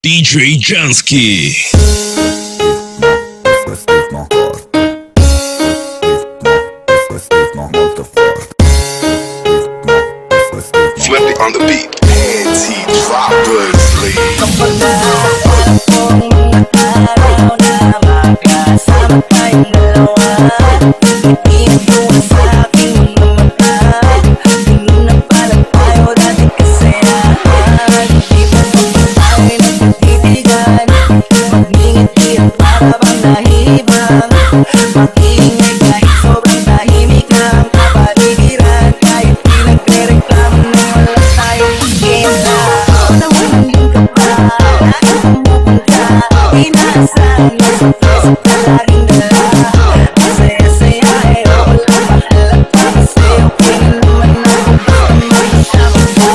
DJ Jansky. Flippy on the beat. Anti-droppers, please. Kapag naaalala kong mga araw na magkasama tayong dalawa, itinag mo sa aking mga mata. Ganun na pala tayo dati kasayahan. Di ba naman tayo nagtititigan? Mag-ingiti ang para bang nahibang. Mag-iingay kahit sobrang tahimik ang kapaligiran. Kahit di nagre-reklamo na wala tayong agenda. Nawalan din ka pa, nais pumupunta. Inaasahan mo sa Facebook na laging dala. Ang saya-saya eh wala mahalata. Kasi okay na naman ako basta magkasama ka.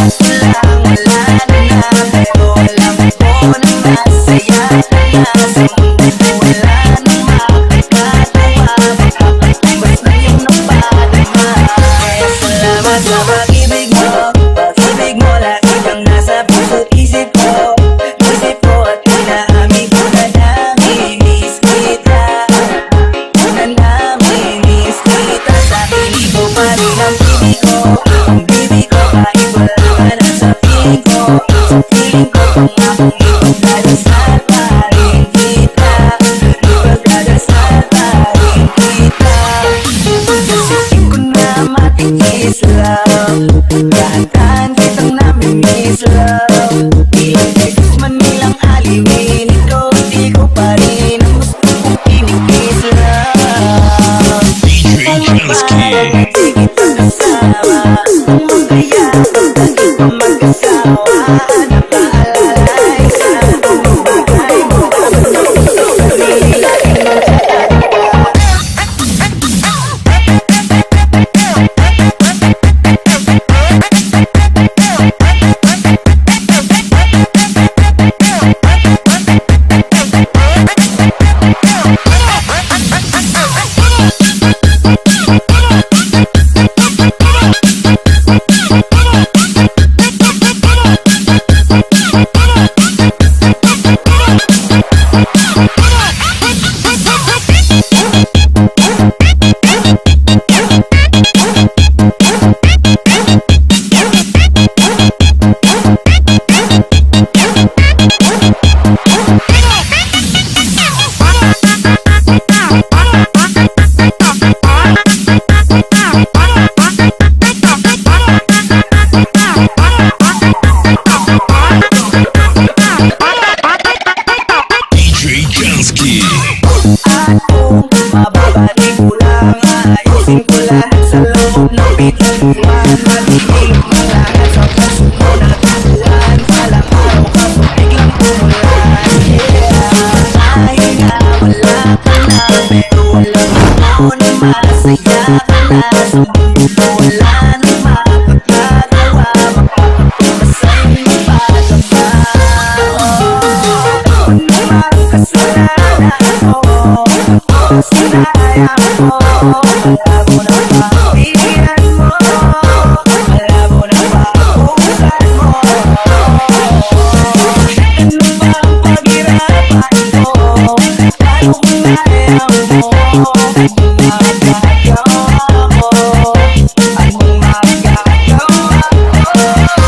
Wala na pero alam ko na masaya ka na. Sa mundo wala nang makakatawa. Makakatibas na yung napadama. Kaya salamat sa pag-ibig mo. Pag-ibig mo lagi kang nasa puso't isip ko. Isip ko at inaamin ko na namimiss kita. Na namimiss kita. Sa piling ko pa rin ang piling ko. Ang bibig ko kahit wala ka na sa piling ko. Sa piling ko pangakong ipagdadasal pa rin kita. Ipagdadasal pa rin kita. Kasi ko na matiis love. Dahan-dahan kitang namimiss love. Ilang beses man nilang aliwin. Ikaw di ko pa rin ang gusto kong kinikiss love. DJ Jansky. Di kita kasama. Kung kaya lagi pa magkasawa. Napaalalay sa tumibigay mo. Sarili laging magkakalaga. DJ Jansky. Akong mababalik ko lang. Ayusin ko lahat sa loob ng bituan. Maliging ang lahat sa puso ko natutuan. Palang araw ka so biglang umulan. Kahit nga wala ka na, pero alam mo na masaya ka na. Sa mundo wala nang makakagawa. Makakapagpas sa'yo ng pagkaba. Kung naman kasalanan ko, sinayang mo. Malabo na pagbibigyan mo. Malabo na pagpusan mo. Ano ba ang paghirapan ko? Paano kung ayaw mo? Anong magagawa ko? Anong magagawa ko?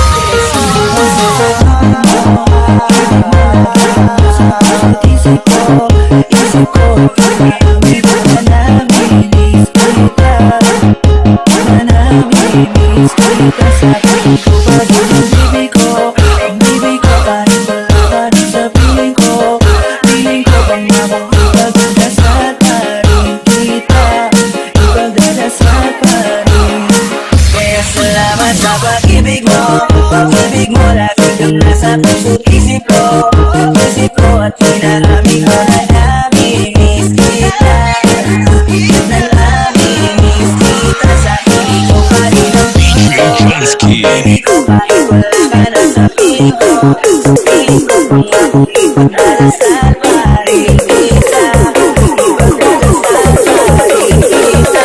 Isip ko, marami ba na namimiss kita? Na namimiss kita. Sa piling ko pa din ang bibig ko. Ang bibig ko kahit wala ka rin sa piling ko. Piling ko bang namang ipagdadasal pa rin kita. Ipagdadasal pa rin. Kaya salamat sa pag-ibig mo. Pag-ibig mo lagi kang nasa puso't isip ko. Isip ko at inaamin ko na namimiss kita. Na namimiss kita. Sa piling ko pa rin ang piling ko. Jansky. Bibig ko kahit wala ka na sa piling ko. Sa piling ko pangakong ipagdadasal pa rin kita. Ipagdadasal pa rin kita.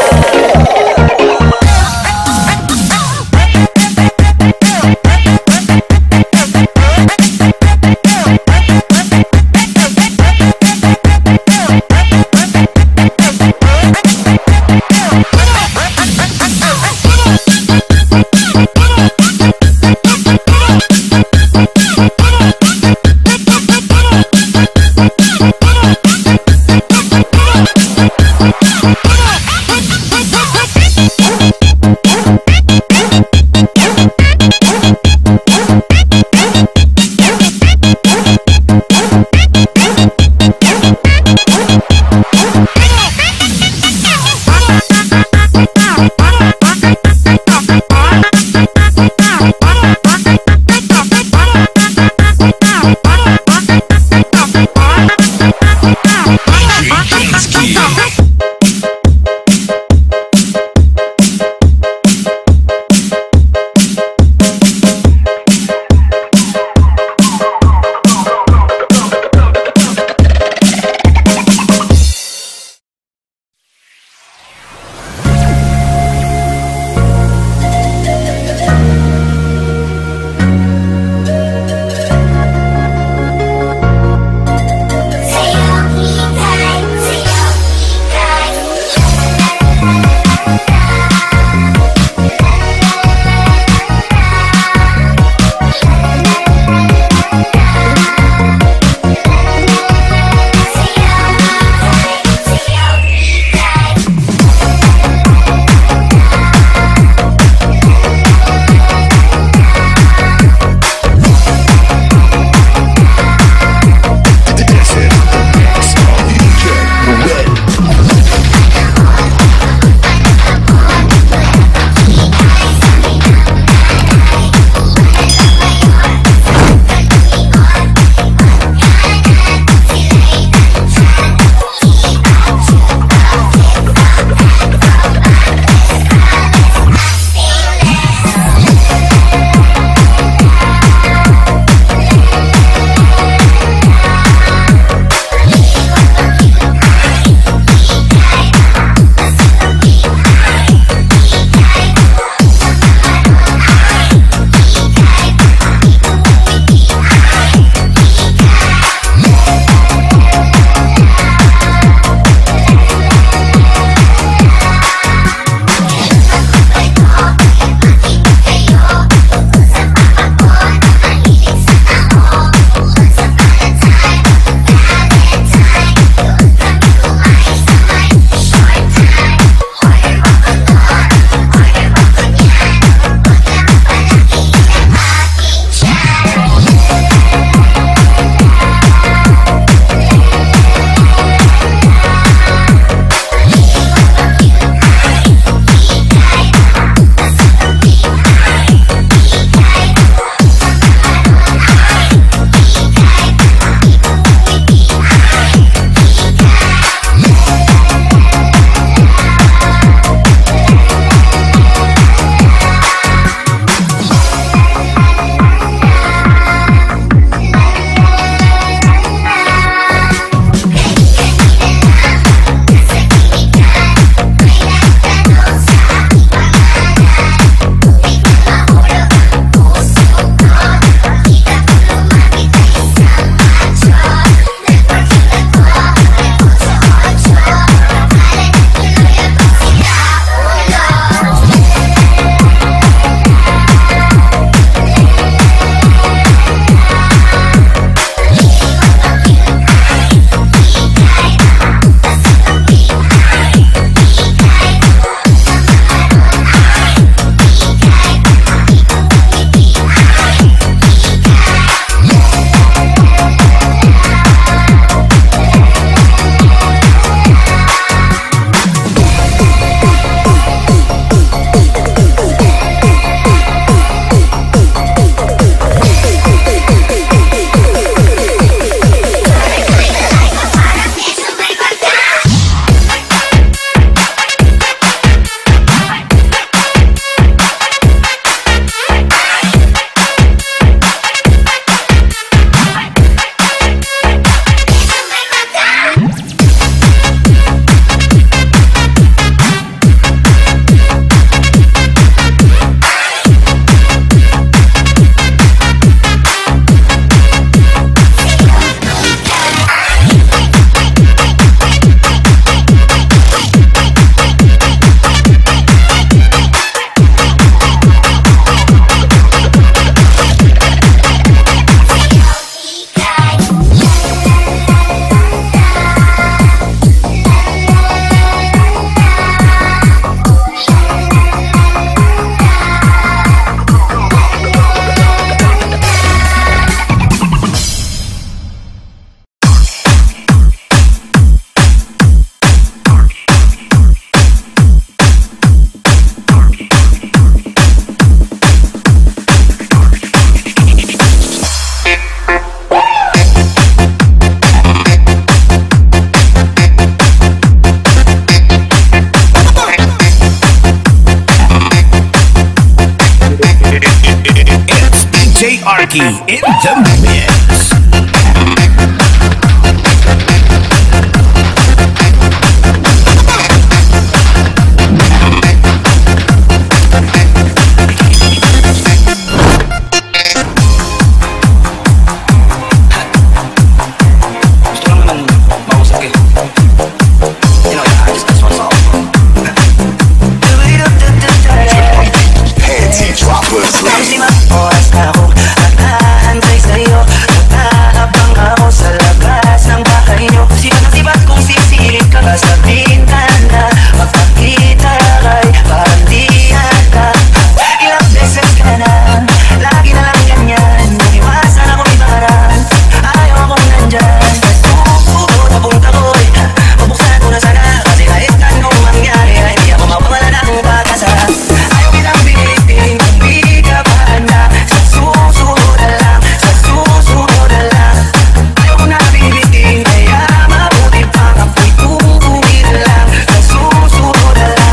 Arky in the mix. Oras na ako nag-aantay sa'yo, nag-aabang ako sa labas ng bahay nyo. Sibat na sibat kung sisilip ka sa bintana, magpakita kay parang di ata. Ilang beses ka na, lagi na lang ganyan, iwasan ako may pangarap, ayaw akong nandyan. Susunod na punta ko'y mabuksan ko na sana, kasi kahit anong mangyari ay hindi ako mawawala ng pag-asa. Ayaw kitang pilitin kung di ka pa handa, sa susunod na lang, sa susunod na lang. Ayaw ko na bibitin, kaya mabuti pang ako'y tutuwi na lang, sa susunod na lang.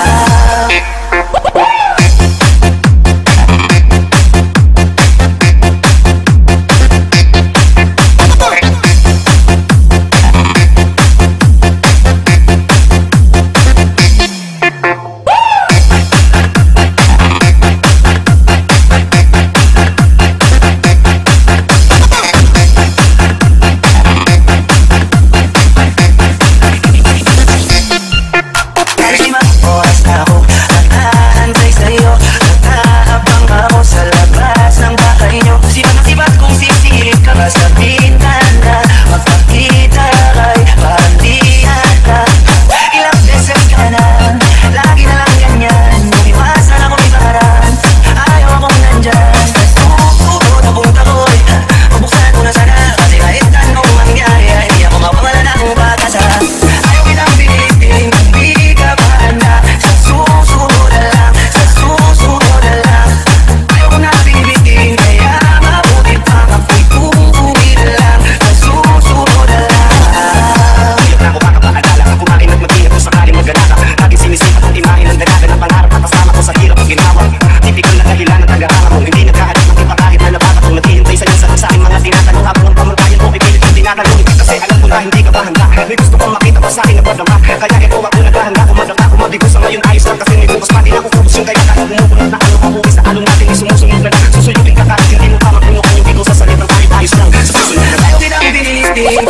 Oras na ako nag-aantay sa'yo, nag-aabang ako sa labas ng bahay nyo. Sibat na sibat kung sisilip ka sa bintana, magpakita kay parang di ata. Ilang beses ka na, lagi na lang ganyan, umiwasan ako may pangarap, ayaw akong nandyan. Susunod na punta ko'y mabuksan ko na sana, kasi kahit anong mangyari ay hindi ako mawawala ng pag-asa. Ayaw kitang pilitin kung di ka pa handa, sa susunod na lang, sa susunod na lang. Ayaw ko na bibitin, kaya mabuti pang ako'y tutuwi na lang, sa susunod na lang. Hirap na ako makapaalala, kung kumain at mag-ingat kung sakaling mag-alala. Laging sinisipat ang imahe ng dalaga ng pangarap na kasama ko sa hirap at ginawa. Tipikal na dahilan ng tagahanap mo, hindi nagkahalip ng iba kahit na nababat kung naghihintay sa'yo sa aking mga tinatanong. Habang ang pamantayan mo, pipilit ang tinatanong, kasi alam ko na hindi ka pa handa. May gusto kong makita pa sa'kin na badama, kaya ito ako naghahanda. Kung magdaka ko mabigo sa ngayon ayos lang, kasi may bukas pa din ako focus yung kaya kahit bumubulat na ano mabuwi sa along natin. Sumusunod na lang, susuyutin ka kahit hindi mo pa magpunukan yung dito sa salitang kahit ayos lang. Sa susunod na Ayaw kitang pilitin.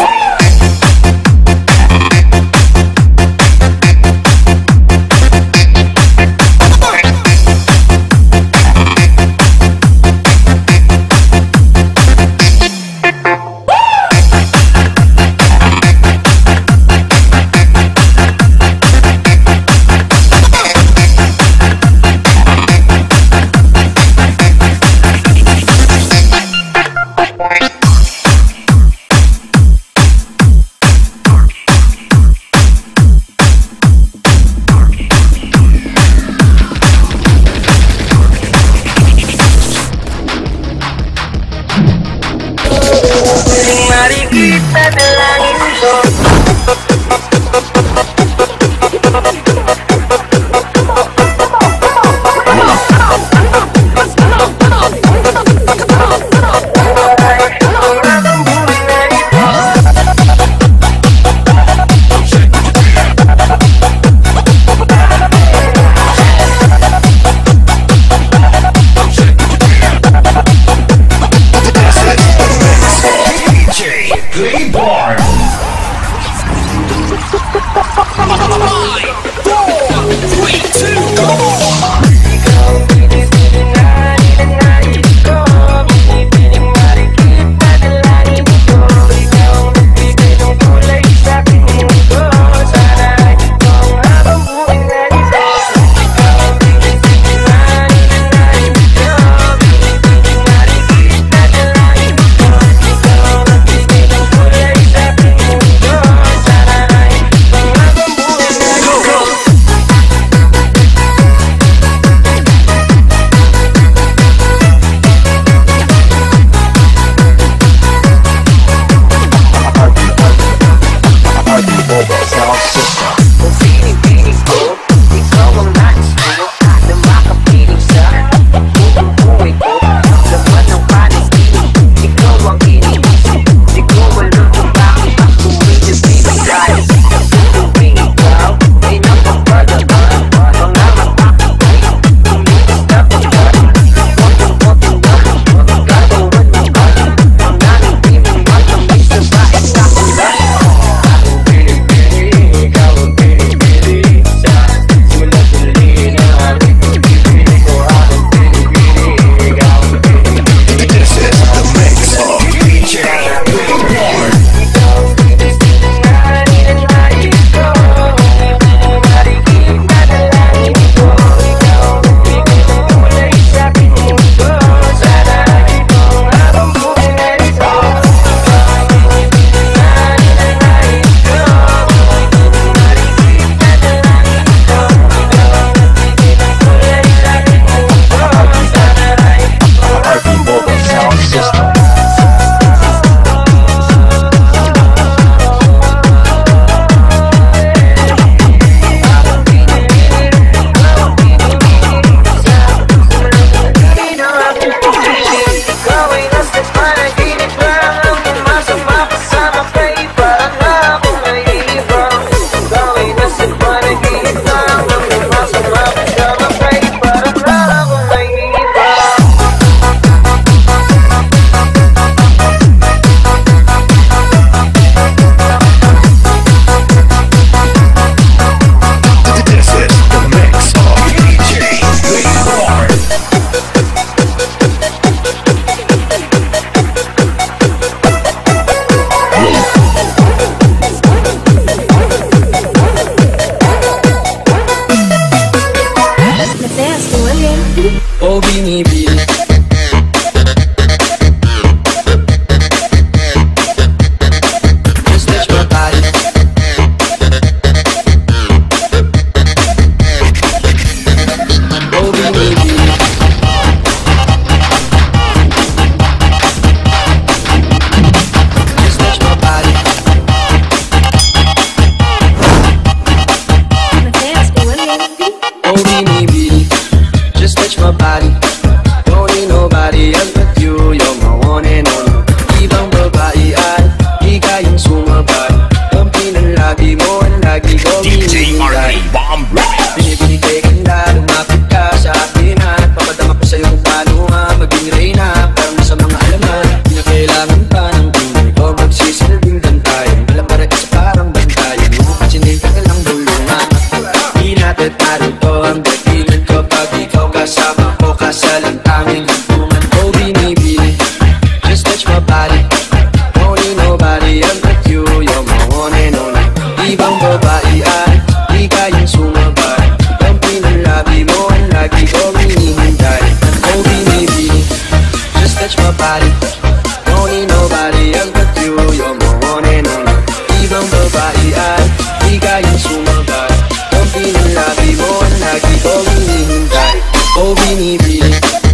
touch my body. Don't need nobody else but you. You're my one and only. Ibang babae ay di kayang sumagay. Ang pinalabi mo ang lagi ko hinihintay. O binibili.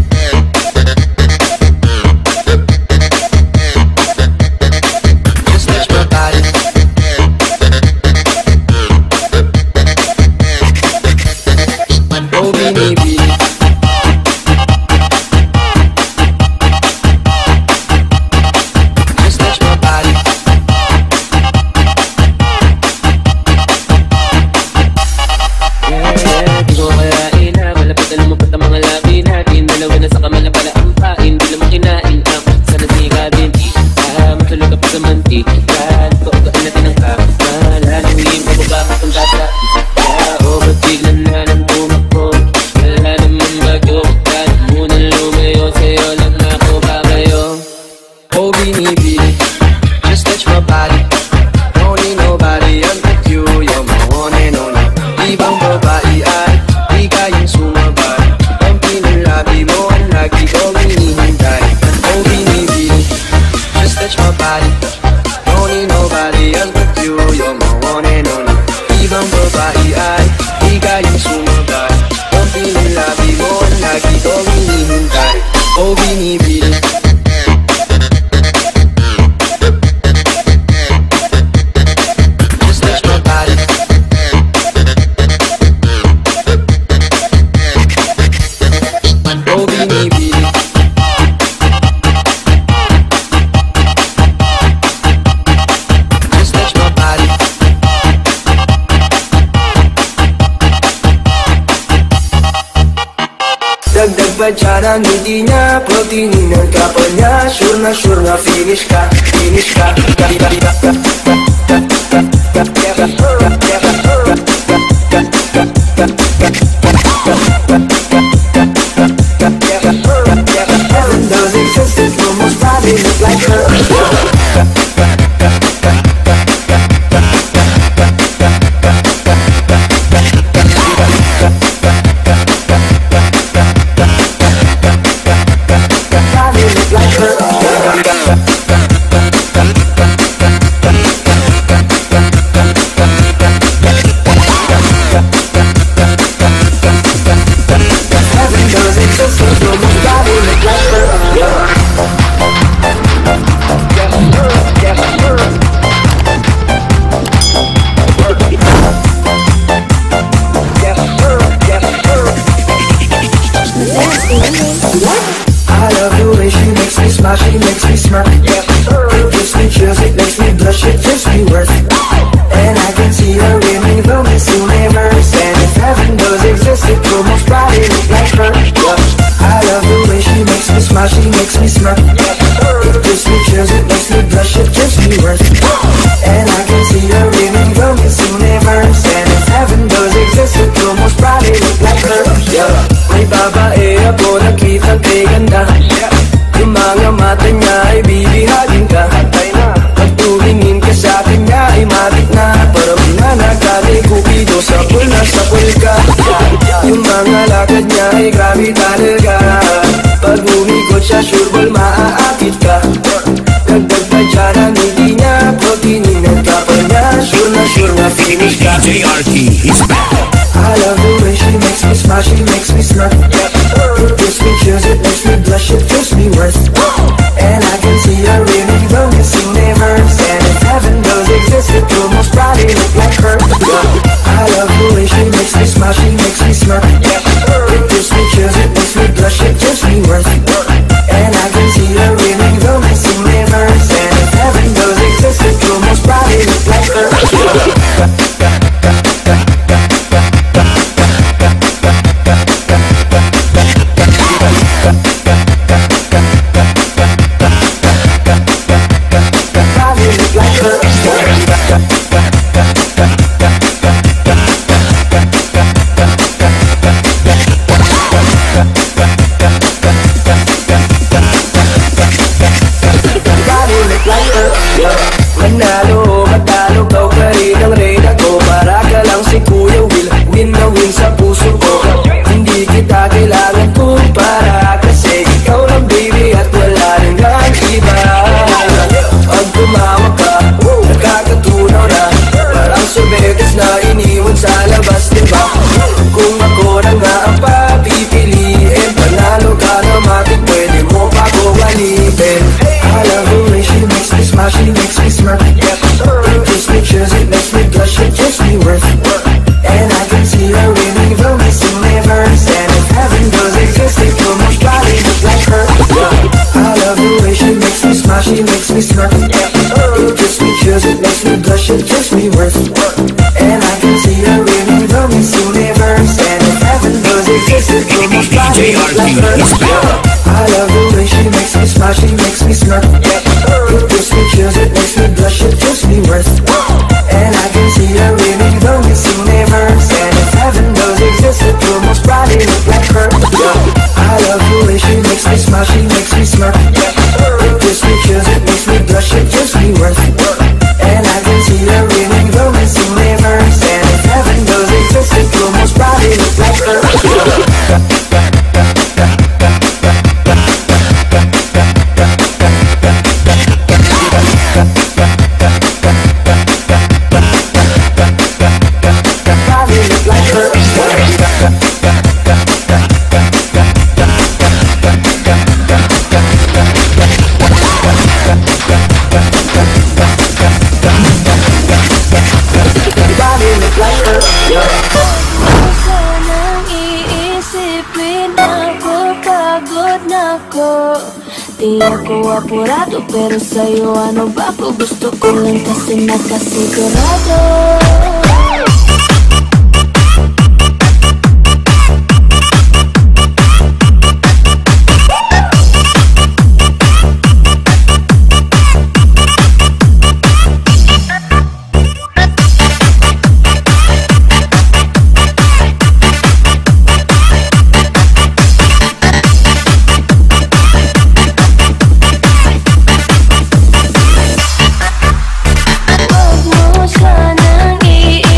Just touch my body. O binibili. Dagdag pa dyan ang ngiti niya, proteinin ang kapal niya. Sure na finish ka, finish ka. Heaven does exist, it will most probably look like her. She makes me smirk. It gives me chills, it makes me blush, it gives me worth. And I can see her in me from this universe. And if heaven does exist, it will most probably look like her. I love the way she makes me smile, she makes me smirk. It gives me chills, it makes me blush, it gives me worth. And I can see her in me from this universe. And if heaven does exist, it will most probably look like her. May babae ako nakitang kay ganda. Yung mga mata niya ay bibihalin ka. Pag tumingin ka sa akin niya ay matik na. Parang nanagad ay kupido sa sapul ka. Yung mga lakad niya ay grabe talaga. Pag umikot siya sureball maaakit ka. Dagdag pa dyan ang ngiti niya, proteinin ang kapal niya. Sure na finish ka. DJ Arky is back. I love the way she makes me smile, she makes me smirk. It gives me chills, it makes me blush, it gives me worth. And I can see her in me from this universe. And if heaven does exist, it will most probably look like her. I love the way she makes me smile, she makes me smirk. It gives me chills, it makes me blush, it gives me worth. And I can see her in me from this universe. And if heaven does exist, it will most probably look like her. smile, she makes me smirk. It gives me chills, it makes me blush, it gives me worth. And I can see her winning the Miss Universe. And if heaven does exist, it will most probably look like her. I love the way she makes me smile, she makes me smirk. It gives me chills, it makes me blush, it gives me worth. And I can see her winning the Miss Universe. And if heaven does exist, it will most probably look like her. I love the way she makes me smile, she makes me smirk. It gives me chills, it makes me blush, it gives me worth. And I can see her winning the Miss Universe. And if heaven does exist, it will most probably look like her. I love the way she makes me smile, she makes me smirk. It gives me chills, it makes me blush, it gives me worth. And I can see her winning the Miss Universe. And if heaven does exist, it will most probably look like her. Di ako apurado, pero sa'yo ano ba ako? Gusto ko lang kasi nakasigurado. Sanang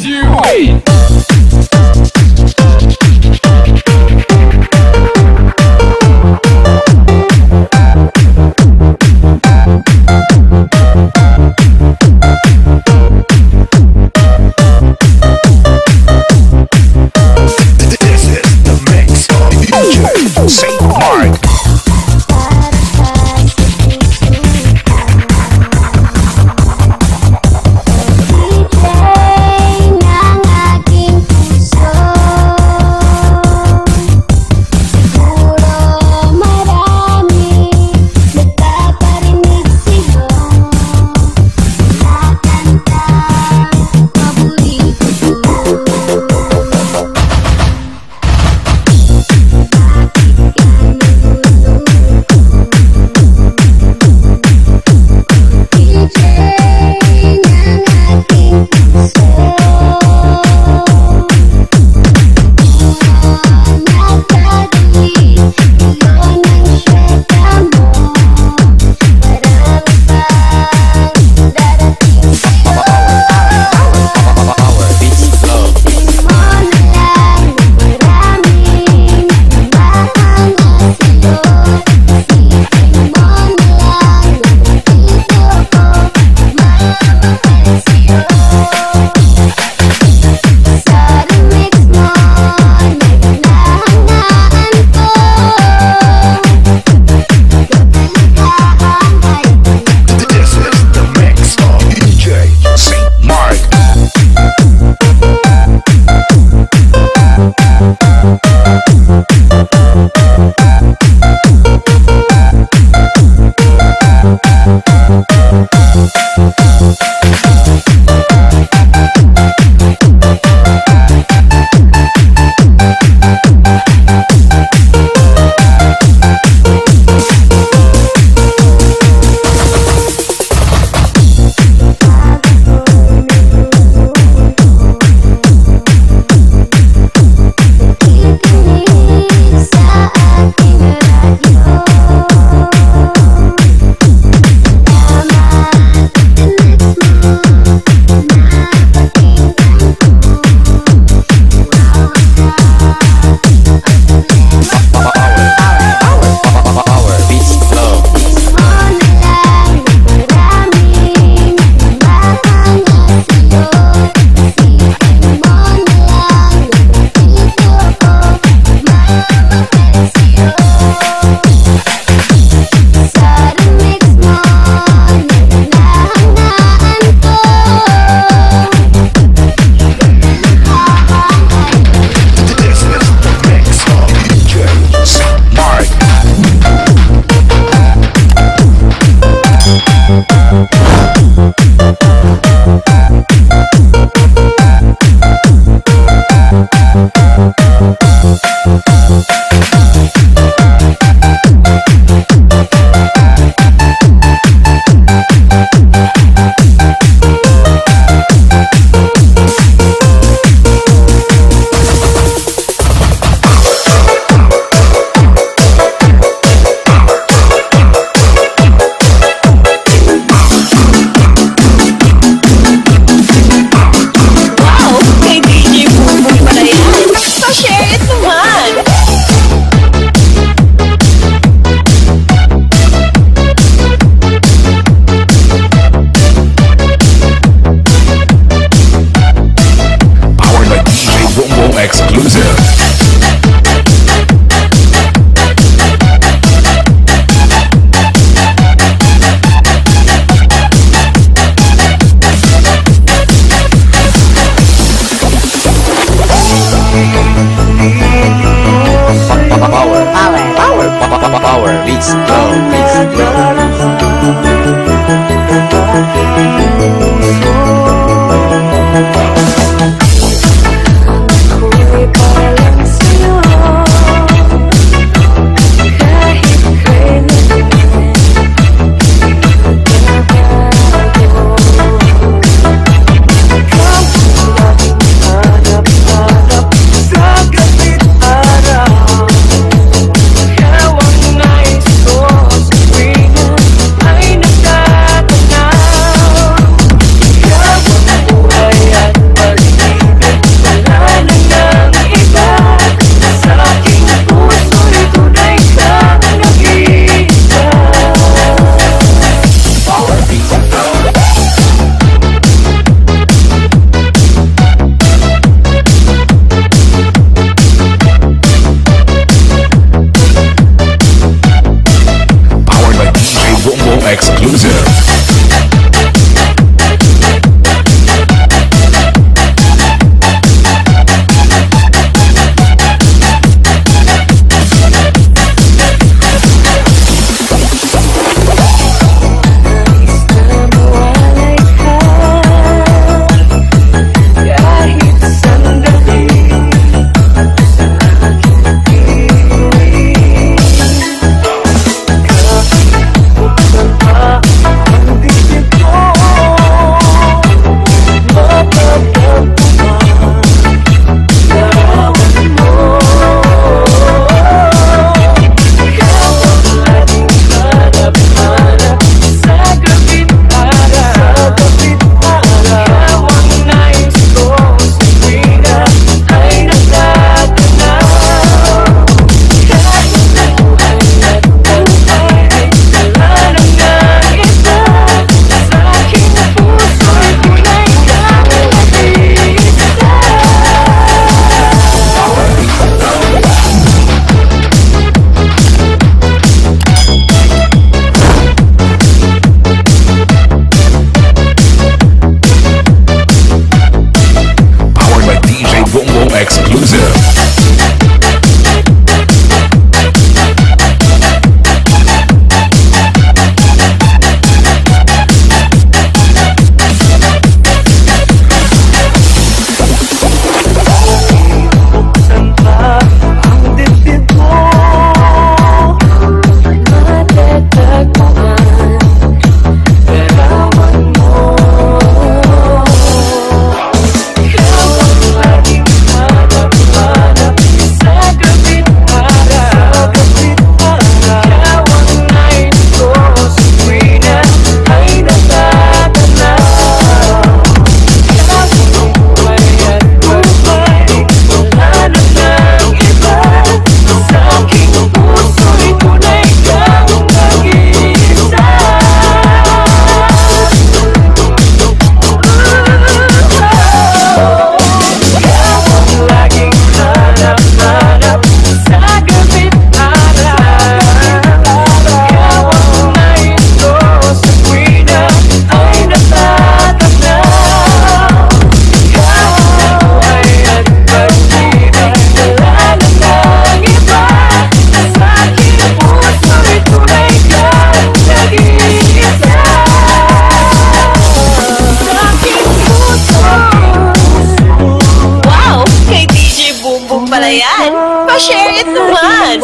you. This is the mix of DJ Saint Mark. Power. exclusive. Pala yan. Pa-share it naman.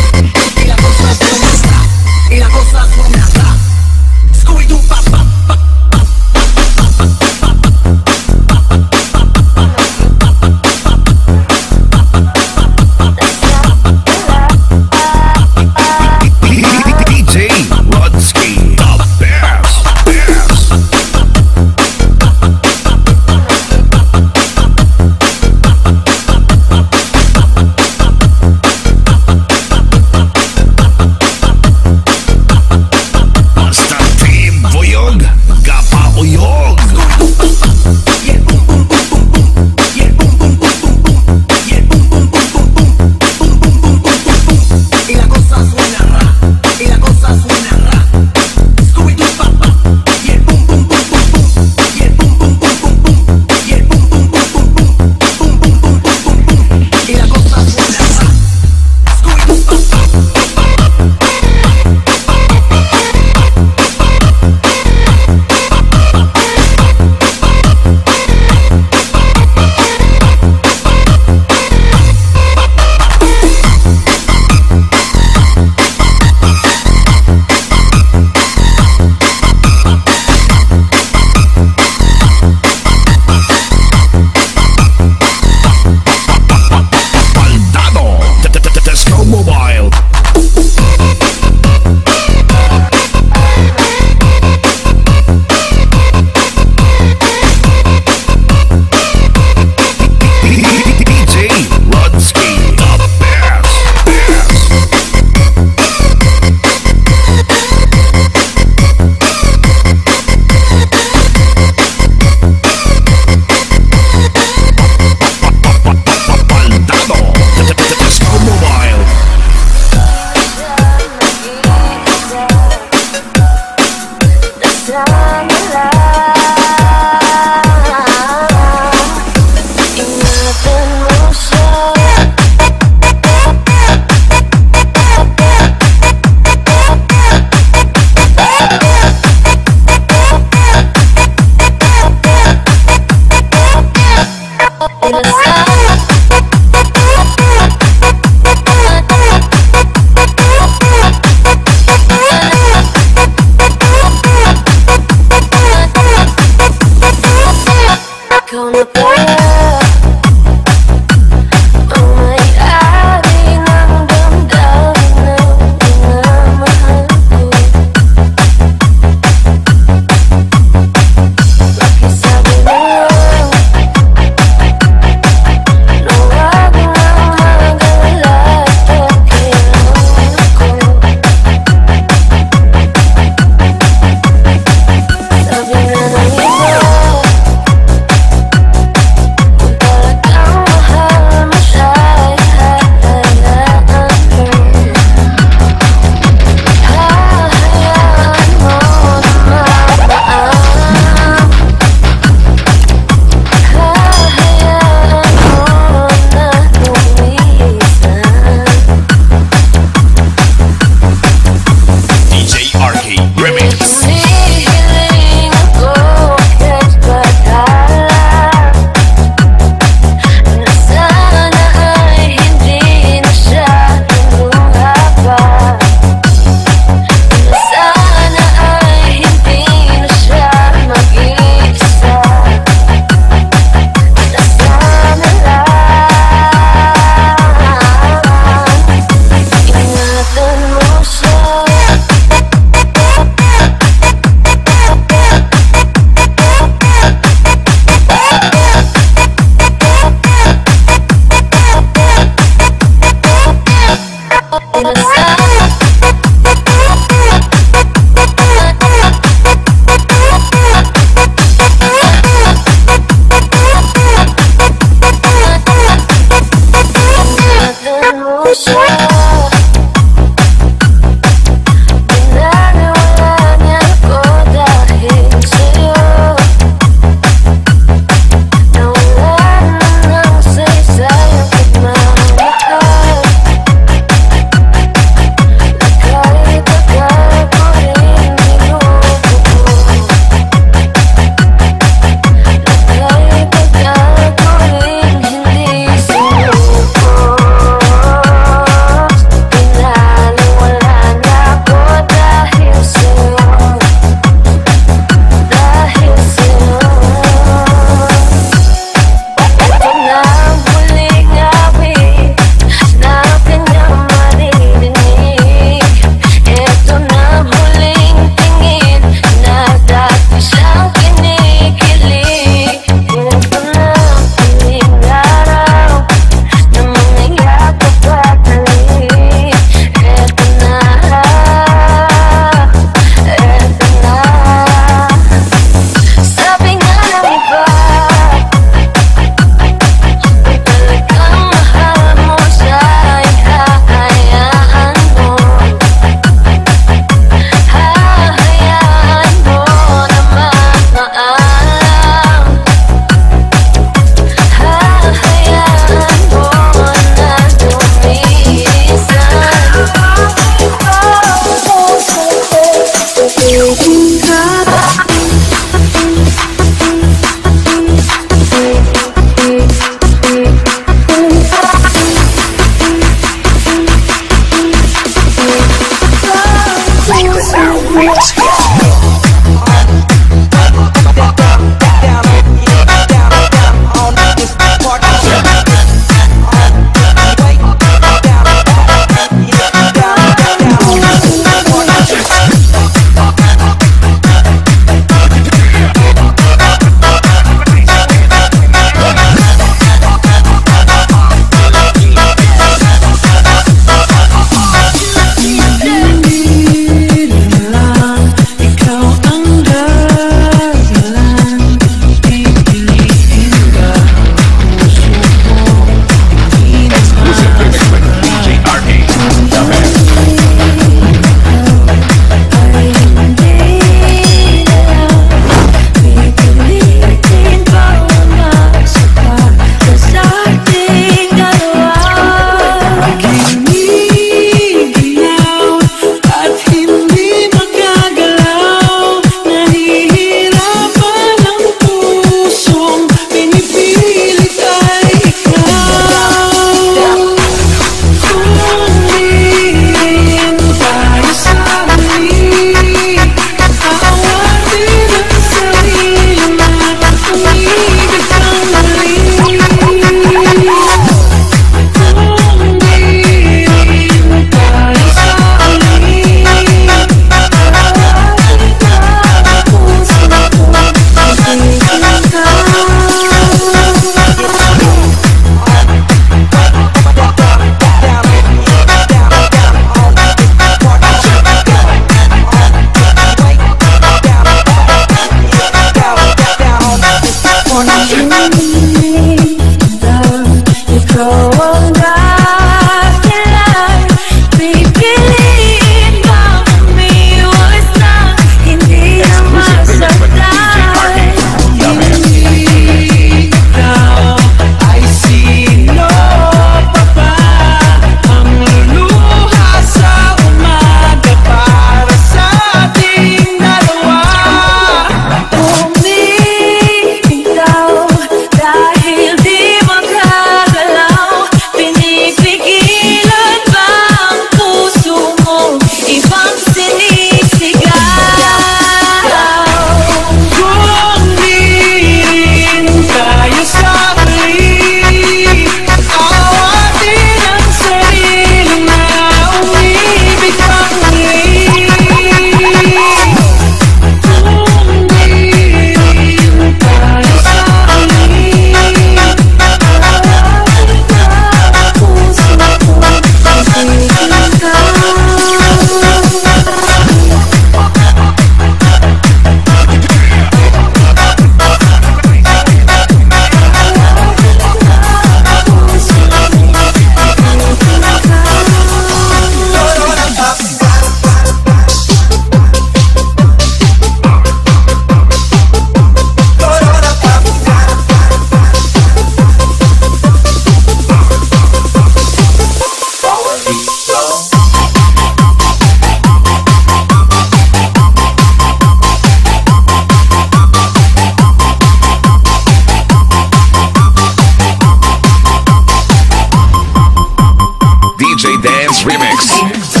DJ Dance Remix.